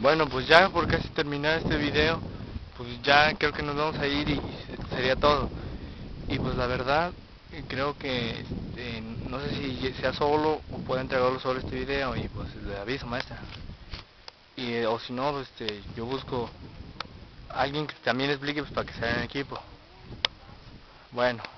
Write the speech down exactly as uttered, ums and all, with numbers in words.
Bueno, pues ya por casi terminar este video, pues ya creo que nos vamos a ir y sería todo. Y pues la verdad, creo que este, no sé si sea solo o pueda entregarlo solo este video y pues le aviso, maestra. Y, o si no, pues, este, yo busco a alguien que también explique pues, para que sea en equipo. Bueno.